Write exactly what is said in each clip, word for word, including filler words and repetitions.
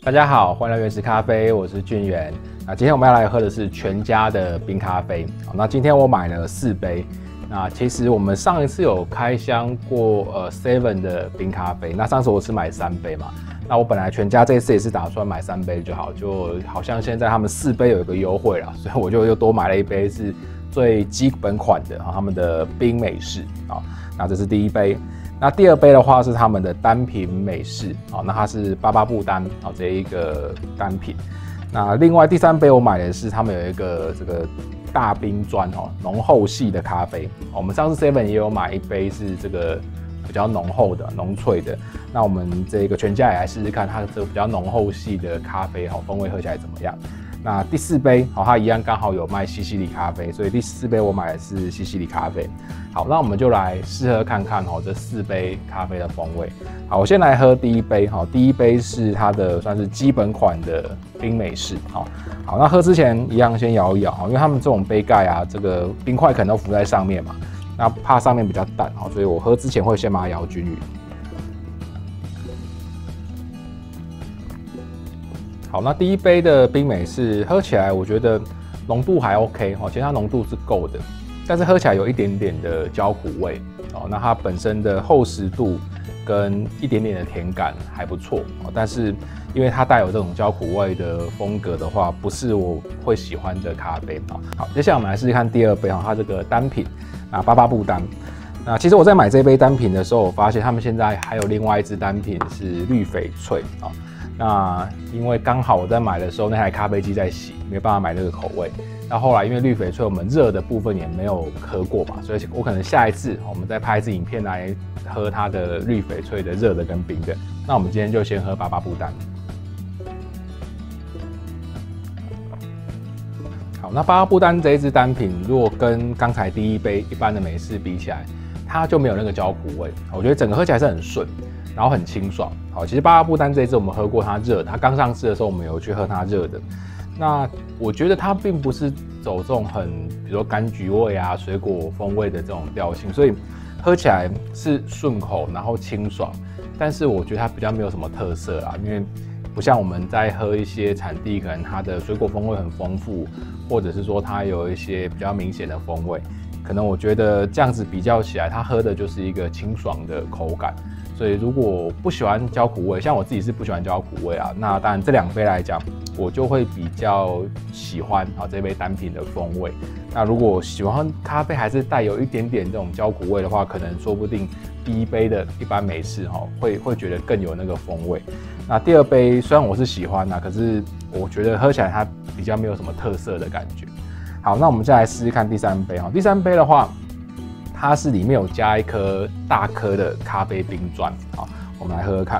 大家好，欢迎来原石咖啡，我是俊元。那今天我们要来喝的是全家的冰咖啡。那今天我买了四杯。那其实我们上一次有开箱过呃 seven 的冰咖啡，那上次我是买三杯嘛。那我本来全家这次也是打算买三杯就好，就好像现在他们四杯有一个优惠啦，所以我就又多买了一杯是最基本款的他们的冰美式啊。那这是第一杯。那第二杯的话是他们的单品美式，好，那它是巴巴布丹，好，这一个单品。那另外第三杯我买的是他们有一个这个大冰砖哦，浓厚系的咖啡。我们上次 seven 也有买一杯是这个比较浓厚的、浓萃的。那我们这个全家也来试试看它这个比较浓厚系的咖啡，好，风味喝起来怎么样？那第四杯，好，它一样刚好有卖西西里咖啡，所以第四杯我买的是西西里咖啡。好，那我们就来试喝看看哦，这四杯咖啡的风味。好，我先来喝第一杯，好，第一杯是它的算是基本款的冰美式，好，好，那喝之前一样先摇一摇，因为他们这种杯盖啊，这个冰块可能都浮在上面嘛，那怕上面比较淡，好，所以我喝之前会先把它摇均匀。好，那第一杯的冰美式喝起来，我觉得浓度还 OK 哦，其实它浓度是够的，但是喝起来有一点点的焦苦味哦。那它本身的厚实度跟一点点的甜感还不错哦，但是因为它带有这种焦苦味的风格的话，不是我会喜欢的咖啡啊。好，接下来我们来试试看第二杯哈，它这个单品啊巴巴布丹。那其实我在买这杯单品的时候，我发现他们现在还有另外一支单品是绿翡翠啊。那因为刚好我在买的时候那台咖啡机在洗，没办法买这个口味。那后来因为绿翡翠我们热的部分也没有喝过嘛，所以我可能下一次我们再拍一支影片来喝它的绿翡翠的热的跟冰的。那我们今天就先喝巴巴布丹。好，那巴巴布丹这一支单品，如果跟刚才第一杯一般的美式比起来，它就没有那个焦苦味。我觉得整个喝起来是很顺。然后很清爽，好，其实巴巴布丹这一支我们喝过它热的，它刚上市的时候我们有去喝它热的。那我觉得它并不是走这种很，比如说柑橘味啊、水果风味的这种调性，所以喝起来是顺口，然后清爽。但是我觉得它比较没有什么特色啦，因为不像我们在喝一些产地，可能它的水果风味很丰富，或者是说它有一些比较明显的风味。可能我觉得这样子比较起来，它喝的就是一个清爽的口感。所以如果不喜欢焦苦味，像我自己是不喜欢焦苦味啊，那当然这两杯来讲，我就会比较喜欢啊这杯单品的风味。那如果喜欢咖啡还是带有一点点这种焦苦味的话，可能说不定第一杯的一般美式哈会会觉得更有那个风味。那第二杯虽然我是喜欢啊，可是我觉得喝起来它比较没有什么特色的感觉。好，那我们再来试试看第三杯哈。第三杯的话，它是里面有加一颗大颗的咖啡冰砖，好，我们来喝喝看。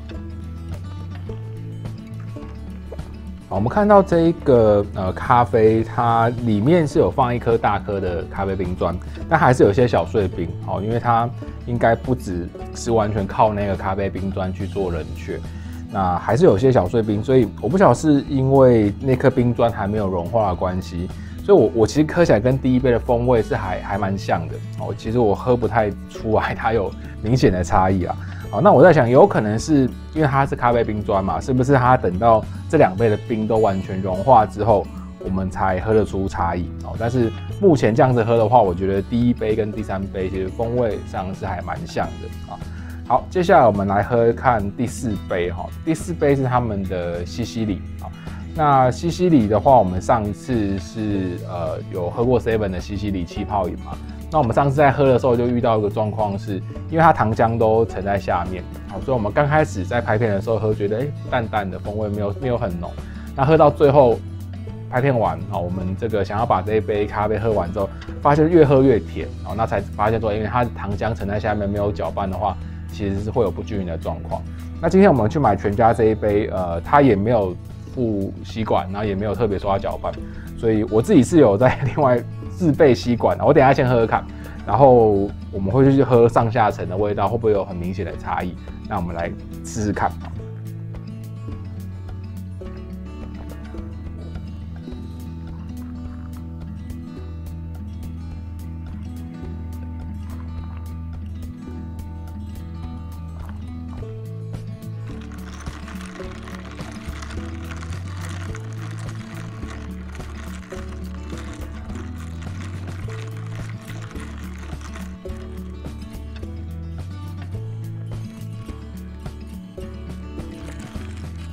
好，我们看到这一个呃咖啡，它里面是有放一颗大颗的咖啡冰砖，但还是有些小碎冰，好，因为它应该不只是完全靠那个咖啡冰砖去做冷却，那还是有些小碎冰，所以我不晓得是因为那颗冰砖还没有融化的关系。所以我，我我其实喝起来跟第一杯的风味是还还蛮像的哦。其实我喝不太出来它有明显的差异啊。好，那我在想，有可能是因为它是咖啡冰砖嘛，是不是它等到这两杯的冰都完全融化之后，我们才喝得出差异哦？但是目前这样子喝的话，我觉得第一杯跟第三杯其实风味上是还蛮像的啊。好，接下来我们来喝看第四杯哈。第四杯是他们的西西里啊。那西西里的话，我们上一次是呃有喝过 seven 的西西里气泡饮嘛？那我们上次在喝的时候就遇到一个状况是，因为它糖浆都沉在下面，好，所以我们刚开始在拍片的时候喝，觉得哎、欸、淡淡的风味没有没有很浓。那喝到最后拍片完，好，我们这个想要把这一杯咖啡喝完之后，发现越喝越甜，好，那才发现说，因为它糖浆沉在下面没有搅拌的话，其实是会有不均匀的状况。那今天我们去买全家这一杯，呃，它也没有附吸管，然后也没有特别说要搅拌，所以我自己是有在另外自备吸管，我等一下先喝喝看，然后我们会去喝上下层的味道，会不会有很明显的差异？那我们来试试看。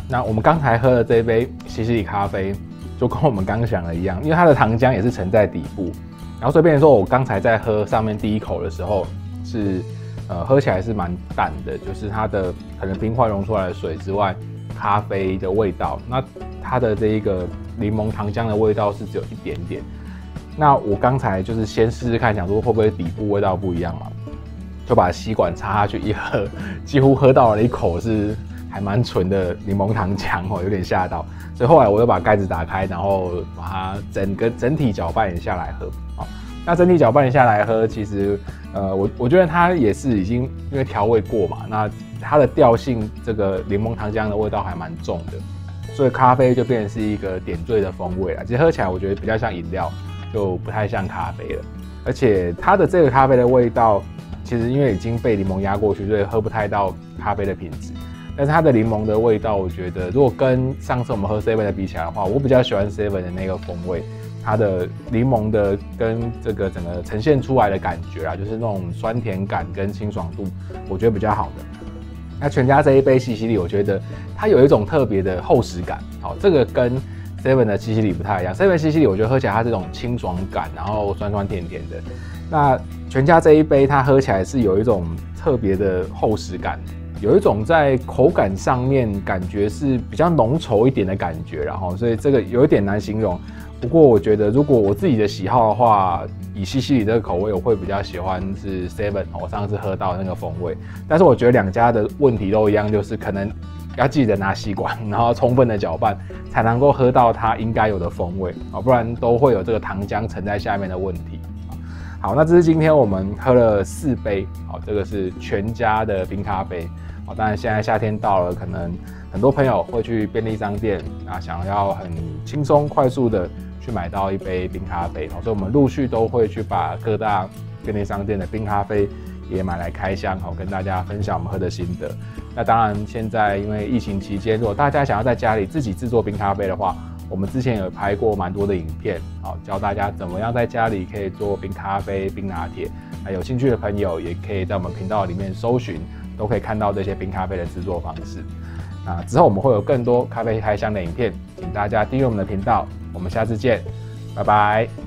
那我们刚才喝的这一杯西西里咖啡，就跟我们刚想的一样，因为它的糖浆也是沉在底部，然后所以变成说我刚才在喝上面第一口的时候是，呃，喝起来是蛮淡的，就是它的可能冰块溶出来的水之外，咖啡的味道，那它的这一个柠檬糖浆的味道是只有一点点。那我刚才就是先试试看，想说会不会底部味道不一样嘛，就把吸管插下去一喝，几乎喝到了一口是还蛮纯的柠檬糖浆哦，有点吓到。所以后来我又把盖子打开，然后把它整个整体搅拌下来喝。好，那整体搅拌下来喝，其实呃，我我觉得它也是已经因为调味过嘛，那它的调性这个柠檬糖浆的味道还蛮重的，所以咖啡就变成是一个点缀的风味了。其实喝起来我觉得比较像饮料，就不太像咖啡了。而且它的这个咖啡的味道，其实因为已经被柠檬压过去，所以喝不太到咖啡的品质。但是它的柠檬的味道，我觉得如果跟上次我们喝 seven 的比起来的话，我比较喜欢 seven 的那个风味，它的柠檬的跟这个整个呈现出来的感觉啊，就是那种酸甜感跟清爽度，我觉得比较好的。那全家这一杯西西里，我觉得它有一种特别的厚实感，好，这个跟 seven 的西西里不太一样。seven 西西里我觉得喝起来它这种清爽感，然后酸酸甜甜的。那全家这一杯它喝起来是有一种特别的厚实感。有一种在口感上面感觉是比较浓稠一点的感觉，然后所以这个有一点难形容。不过我觉得如果我自己的喜好的话，以西西里这个口味，我会比较喜欢是 seven 我上次喝到的那个风味。但是我觉得两家的问题都一样，就是可能要记得拿吸管，然后充分的搅拌，才能够喝到它应该有的风味啊，不然都会有这个糖浆沉在下面的问题。好，那这是今天我们喝了四杯，好，这个是全家的冰咖啡。好，当然现在夏天到了，可能很多朋友会去便利商店啊，想要很轻松快速的去买到一杯冰咖啡，所以我们陆续都会去把各大便利商店的冰咖啡也买来开箱，好，跟大家分享我们喝的心得。那当然，现在因为疫情期间，如果大家想要在家里自己制作冰咖啡的话，我们之前有拍过蛮多的影片，好，教大家怎么样在家里可以做冰咖啡、冰拿铁。那有兴趣的朋友也可以在我们频道里面搜寻，都可以看到这些冰咖啡的制作方式。那之后我们会有更多咖啡开箱的影片，请大家订阅我们的频道。我们下次见，拜拜。